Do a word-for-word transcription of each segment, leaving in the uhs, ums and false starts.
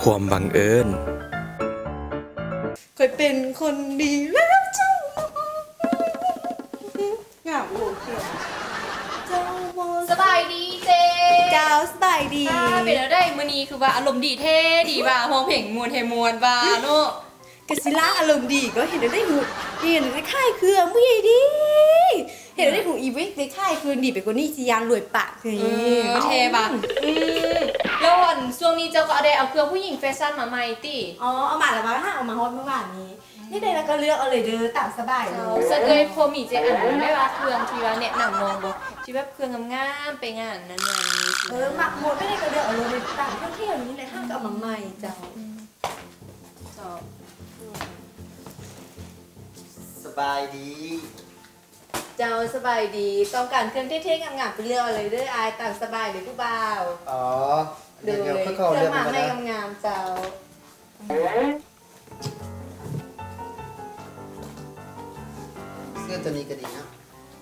ความบังเอิญเคยเป็นคนดีแล้วจ้าเหงาโอเคเจ้าสบายดีเจเจ้าสบายดีเป็นแล้วได้มื้อนี้คือว่าอารมณ์ดีเท่ดีว่าห้องเพลงมวนเทมวนว่าเนาะกะสิล่าอารมณ์ดีก็เห็นได้หูเห็นได้ค่ายเครื่องผู้ใหญ่ดีเห็นได้หูอีวิกในค่ายเครื่องดีไปกว่านี้สิยานรวยปากคือเท่ป่ะแล้ววันช่วงนี้เจ้าก็ได้เอาเครื่องผู้หญิงแฟชั่นมาใหม่ติอ๋อเอามาแล้วมาห้าเอามาฮอตเมื่อวานนี้นี่ได้แล้วก็เลือกเอาเลยเด้อตามสบายเลยเสกเลยพอมีเจอันไม่ว่าเครื่องที่ว่าแนะนำน้องบ่ที่แบบเครื่องงามๆไปงานนั้นๆเออหมักหมดไม่ได้ก็เลือกเอาเลยตามเที่ยวๆนี้ในห้างก็เอามาใหม่เจ้าเจ้าสบายดีเจ้าสบายดีต้องการเครื่องเท่ๆงามๆไปเลือกเอาเลยเด้ออายตามสบายเลยผู้บ่าวอ๋อเดี๋ยวเพื่อมาให้งามๆเจ้าเสื้อตัวนี้ก็ดีนะ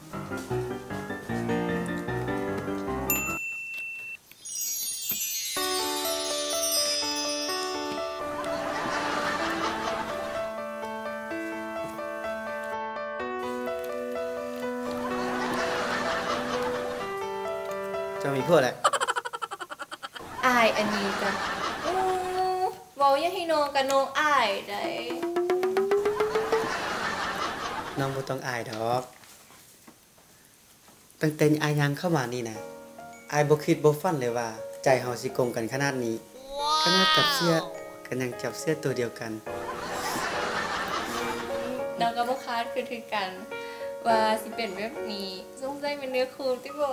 จะมีพวกอะไรอายอันนี้จ้ะอู้วอลยังให้น้องกับน้องอายได้น้องบ่ต้องอายดอกตั้งแต่อายยังเข้ามานี่นะอายบ่คิดบ่ฝันเลยว่าใจเฮาสิกลมกันขนาดนี้ขนาดจับเสื้อกันยังจับเสื้อตัวเดียวกันน้องกับบ่คาดคือถือกันว่าสิเป็นแบบนี้สงสัยเป็นเนื้อคู่ที่บ่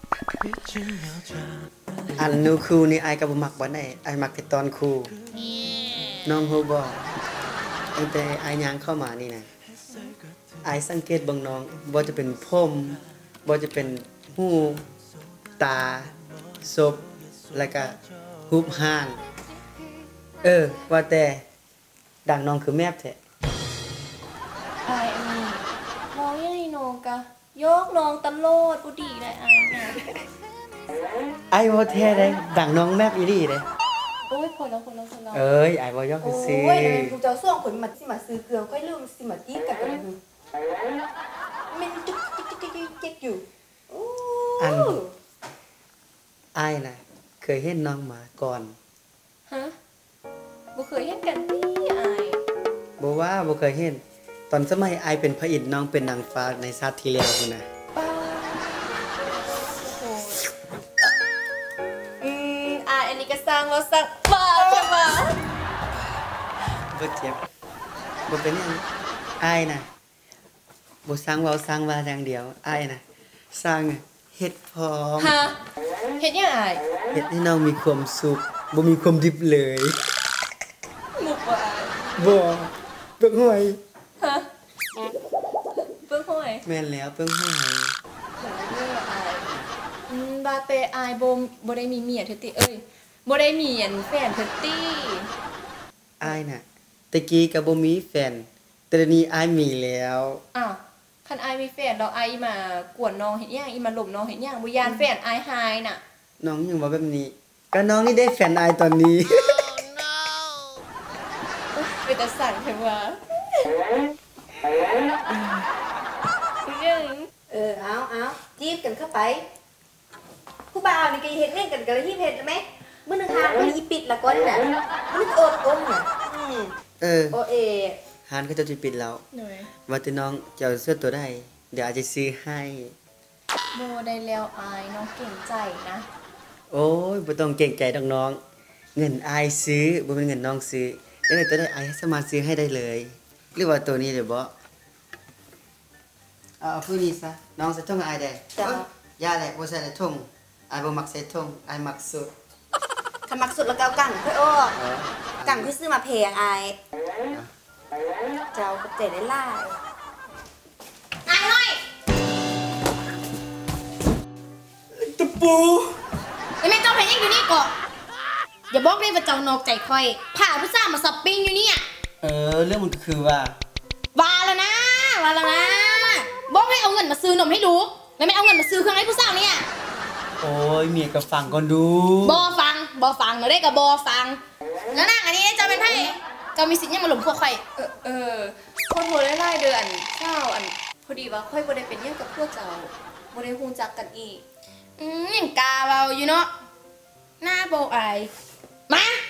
อันนูคูนี่อายก็บ่มักบ่ได้อายมักแต่ตอนคูน้องฮู้บ่ตั้งแต่อายยังเข้ามานี่นะอายสังเกตเบิ่งน้องบ่จะเป็นผมบ่จะเป็นหูตาศพแล้วก็รูปร่างเออว่าแต่ดังน้องคือแมบแท้อายอันนี้มองยังให้น้องกะยกน้องตลอดบ่ดีได้อายน่ะอายบ่แท้ได้ดังน้องแมบอีหลีเด้โอ้ยพอแล้วพอแล้วพอแล้วเอ้ยอายบ่ยอกซื่อโอ้ยกูเจ้าส่วงคนมาสิมาซื้อเกลือค่อยลืมสิมาตีกันกันดูมันจุ๊กจิ๊กจิ๊กจิ๊กอยู่อันอายน่ะเคยเห็นน้องมาก่อนฮะบ่เคยเห็นกันติอายบ่ว่าบ่เคยเห็นตอนสมัยอายเป็นพระอินทร์น้องเป็นนางฟ้าในชาติที่แล้วพุ่นน่ะอืมอายอันนี้ก็สร้างว่าสร้างบ้าใช่ป่ะบ่เจ็บบ่เป็นหยังอายน่ะบ่สร้างเว้าสร้างว่าอย่างเดียวอายน่ะสร้างเฮ็ดพร้อมฮะเฮ็ดยังอายเฮ็ดให้น้องมีความสุขบ่มีความดิบเลยมุกบ่อายบ่เบิ่งห้อยฮะเบิ่งห้อยแม่นแล้วเบิ่งห้อยอืมบาเตอายบ่บ่ได้มีเมียเถิดติเอ้ยบ่ได้มีอันแฟนเถิดติอายน่ะตะกี้ก็บ่มีแฟนแต่เดี๋ยวนี้อายมีแล้วอ้าวคันอายมีแฟนแล้วอายมากวนน้องเฮ็ดหยังอีมาหลบน้องเฮ็ดหยังบ่ย่านแฟนอายหายน่ะน้องยังว่าแบบนี้ก็น้องนี่ได้แฟนอายตอนนี้เป็นตาสั่นแท้ว่ายังเออเอาเอาจีบกันเข้าไปผู้บ่าวนี่ก็เฮ็ดเล่นกันก็เลยที่เฮ็ดมั้ยมื้อนึงหามันอีปิดละก่อนน่ะมันโอดอมน่ะอืมเออโอเอหานก็จะปิดแล้วว่าแต่น้องจะเอาเสื้อตัวใดเดี๋ยวอาจจะซื้อให้บ่ได้แล้วอายน้องเก่งใจนะโอ้ยบ่ต้องเก่งใจดอกน้องเงินอายซื้อบ่เป็นเงินน้องซื้อจังได๋ตัวใดอายสามารถซื้อให้ได้เลยหรือว่าตัวนี้เด้บ่เอาผู้นี้ซะน้องใส่ถุงอายได้จ้ะย่าแหละบ่ใส่ในถุงอายบ่มักใส่ถุงอายมักสุดคันมักสุดแล้วก็เอากั่งค่อยออกกั่งคือซื้อมาแพงอายเจ้าก็เจ๋ได้หลายอายห้อยตะปูไอ้แม่เจ้าเพลงยังอยู่นี่ก่อนอย่าบอกเลยว่าเจ้านอกใจค่อยพาผู้สาวมาช้อปปิ้งอยู่นี่อ่ะเออเรื่องมันก็คือว่าว่าแล้วนะว่าแล้วนะบอกให้เอาเงินมาซื้อนมให้ดูแล้วไม่เอาเงินมาซื้อเครื่องให้ผู้สาวเนี่ยโอ้ยเมียก็ฟังก่อนดูบอฟังบอฟังเราได้กับบอฟังแล้วนางอันนี้เจ้าเป็นไพ่เจ้ามีสิทธิ์ยังมาหลุมพวกใครเออเออขอโทษหลายๆเดือนเช้าอันพอดีว่าค่อยบ่ได้เป็นหยังกับพวกเจ้าบ่ได้ฮู้จักกันอีกอืมยังกาเบาอยู่เนาะหน้าโบอายมา